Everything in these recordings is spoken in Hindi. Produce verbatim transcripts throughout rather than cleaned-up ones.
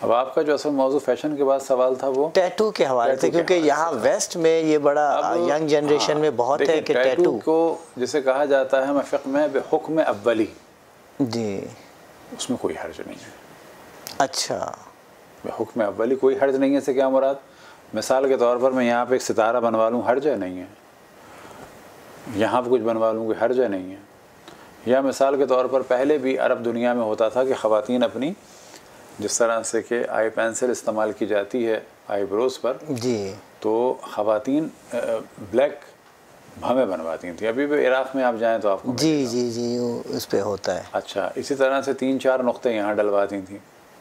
अब आपका जो असल मौजू फैशन के बाद सवाल था वो टैटू के हवाले से, क्योंकि यहाँ वेस्ट में ये बड़ा यंग जनरेशन हाँ, में बहुत है कि टैटू को जिसे कहा जाता है मफ़िक़ में बेहुक्म अव्वली, जी उसमें कोई हर्ज नहीं है। अच्छा, बेहुक्म अव्वली कोई हर्ज नहीं है से क्या मुराद? मिसाल के तौर पर मैं यहाँ पे एक सितारा बनवा लूँ, हर्ज है नहीं है? यहाँ पर कुछ बनवा लूँ, कोई हर्ज है नहीं है? या मिसाल के तौर पर पहले भी अरब दुनिया में होता था कि ख़वातीन अपनी जिस तरह से कि आई पेंसिल इस्तेमाल की जाती है आईब्रोज़ पर जी, तो ख़वातीन ब्लैक भमें बनवाती थी। अभी भी इराक़ में आप जाएं तो आपको जी जी जी उस पे होता है। अच्छा, इसी तरह से तीन चार नुक्ते यहाँ डलवाती थी।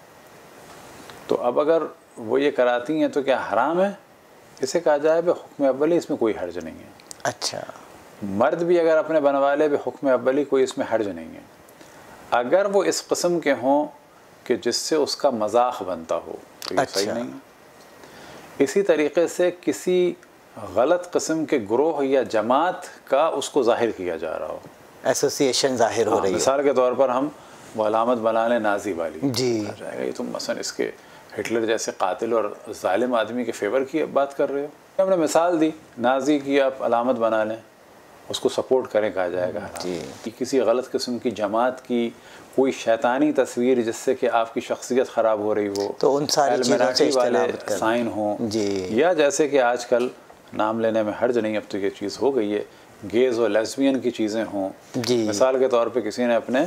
तो अब अगर वो ये कराती हैं तो क्या हराम है? इसे कहा जाए बेहुक्म अव्वली, इसमें कोई हर्ज नहीं है। अच्छा, मर्द भी अगर अपने बनवा ले बेहुक्म अव्वली, कोई इसमें हर्ज नहीं है। अगर वो इस किस्म के हों कि जिससे उसका मजाक बनता हो तो ये अच्छा। सही नहीं है। इसी तरीके से किसी गलत किस्म के ग्रोह या जमात का उसको जाहिर किया जा रहा हो, एसोसिएशन जाहिर हो रही है। मिसाल के तौर पर हम वो अलामत बना लें नाजी वाली, जी आ जाएगा ये तुम मसलन इसके हिटलर जैसे कातिल और जालिम आदमी के फेवर की बात कर रहे हो। हमने मिसाल दी नाजी की, आप अलामत बना लें, उसको सपोर्ट करें, कहा जाएगा जी। किसी गलत किस्म की जमात की कोई शैतानी तस्वीर जिससे कि आपकी शख्सियत ख़राब हो रही हो, तो उन सारी चीज़ों से वाले साइन हों जी, या जैसे कि आजकल नाम लेने में हर्ज नहीं, अब तो ये चीज़ हो गई है, गेज़ और लेस्बियन की चीज़ें हों जी। मिसाल के तौर पे किसी ने अपने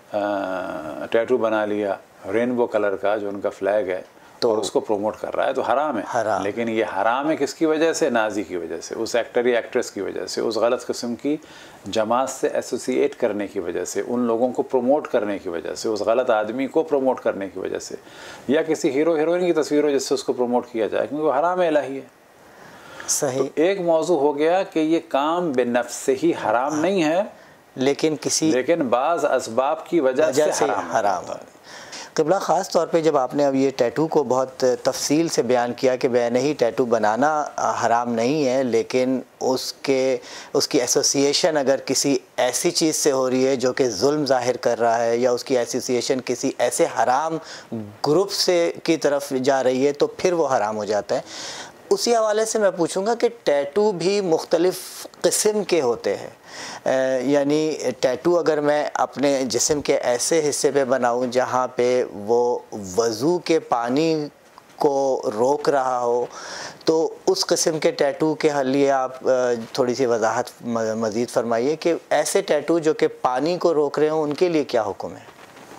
टैटू बना लिया रेनबो कलर का जो उनका फ्लैग है, तो और उसको प्रमोट कर रहा है, तो हराम है। हराम। लेकिन ये हराम है किसकी वजह से? नाजी की वजह से, उस एक्टर या एक्ट्रेस की वजह से, उस गलत किस्म की जमात से एसोसिएट करने की वजह से, उन लोगों को प्रमोट करने की वजह से, उस गलत आदमी को प्रमोट करने की वजह से, या किसी हीरो हीरोइन की तस्वीर हो जिससे उसको प्रमोट किया जाए, क्योंकि वो हराम इलाही है। सही। तो एक मौजू हो गया कि ये काम बेनफ्स से ही हराम नहीं है, लेकिन किसी लेकिन बाज़ असबाब की वजह से, से हराम, हराम है। क़िबला ख़ास तौर पे जब आपने अब ये टैटू को बहुत तफसील से बयान किया कि बैन ही टैटू बनाना हराम नहीं है, लेकिन उसके उसकी एसोसिएशन अगर किसी ऐसी चीज़ से हो रही है जो कि जुल्म ज़ाहिर कर रहा है, या उसकी एसोसिएशन किसी ऐसे हराम ग्रुप से की तरफ जा रही है, तो फिर वो हराम हो जाता है। उसी हवाले से मैं पूछूंगा कि टैटू भी मुख्तलिफ़ किस्म के होते हैं, यानी टैटू अगर मैं अपने जिस्म के ऐसे हिस्से पे बनाऊं जहाँ पे वो वज़ू के पानी को रोक रहा हो, तो उस किस्म के टैटू के लिए आप थोड़ी सी वजाहत मज़ीद फरमाइए कि ऐसे टैटू जो कि पानी को रोक रहे हों उनके लिए क्या हुक्म है?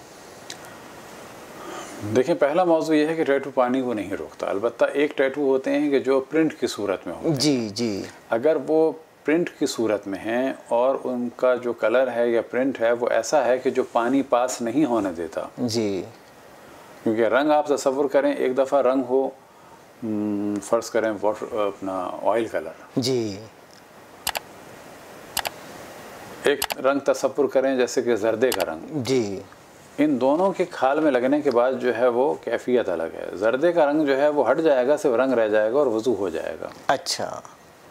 देखिए, पहला मौजू ये है कि टैटू पानी को नहीं रोकता। अलबत्ता एक टैटू होते हैं कि जो प्रिंट की सूरत में होते हैं। जी जी। अगर वो प्रिंट की सूरत में हैं और उनका जो कलर है या प्रिंट है वो ऐसा है कि जो पानी पास नहीं होने देता जी, क्योंकि रंग आप तसव्वुर करें, एक दफ़ा रंग हो फ़र्ज़ करें वाटर अपना ऑयल कलर जी, एक रंग तसव्वुर करें जैसे कि जर्दे का रंग जी, इन दोनों के खाल में लगने के बाद जो है वो कैफियत अलग है। जर्दे का रंग जो है वो हट जाएगा, सिर्फ रंग रह जाएगा और वज़ू हो जाएगा। अच्छा,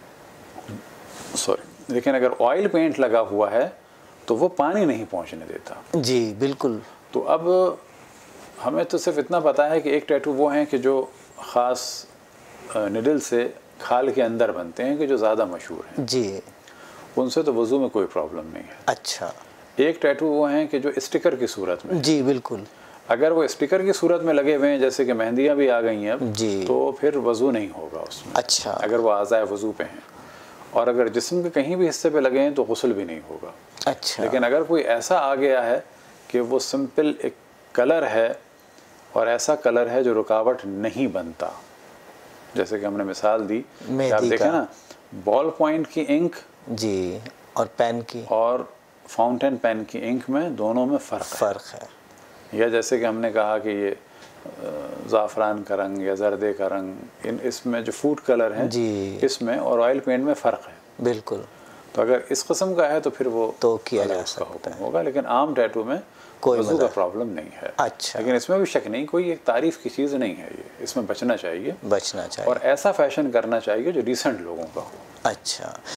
सॉरी। लेकिन अगर ऑयल पेंट लगा हुआ है तो वो पानी नहीं पहुंचने देता। जी बिल्कुल। तो अब हमें तो सिर्फ इतना पता है कि एक टैटू वो हैं कि जो ख़ास निडल से खाल के अंदर बनते हैं कि जो ज़्यादा मशहूर हैं जी, उनसे तो वज़ू में कोई प्रॉब्लम नहीं है। अच्छा। एक टैटू वो हैं कि जो स्टिकर की सूरत में, जी बिल्कुल, अगर वो स्टिकर की सूरत में लगे हुए हैं जैसे कि मेहंदियाँ भी आ गई हैं अब जी, तो फिर वज़ू नहीं होगा उसमें। अच्छा, अगर वो आज़ाए वज़ू पे हैं, और अगर जिस्म के कहीं भी हिस्से पे लगे हैं तो गुस्ल भी नहीं होगा। अच्छा। लेकिन अगर कोई ऐसा आ गया है कि वो सिंपल एक कलर है और ऐसा कलर है जो रुकावट नहीं बनता, जैसे कि हमने मिसाल दी कि आप देखें ना, बॉल पॉइंट की इंक जी और पेन की और फाउंटेन पेन की इंक में दोनों में फ़र्क फ़र्क है, है। या जैसे कि हमने कहा कि ये ज़ाफ़रान का रंग या जर्दे का रंग, इन इसमें जो फूड कलर है जी इसमें और ऑयल पेंट में फ़र्क है। बिल्कुल। तो अगर इस किस्म का है तो फिर वो तो किया जा सकता है होगा, लेकिन आम टैटू में कोई वज़ू का प्रॉब्लम नहीं है। अच्छा। लेकिन इसमें भी शक नहीं, कोई एक तारीफ़ की चीज़ नहीं है ये, इसमें बचना चाहिए बचना चाहिए और ऐसा फैशन करना चाहिए जो डिसेंट लोगों का हो। अच्छा।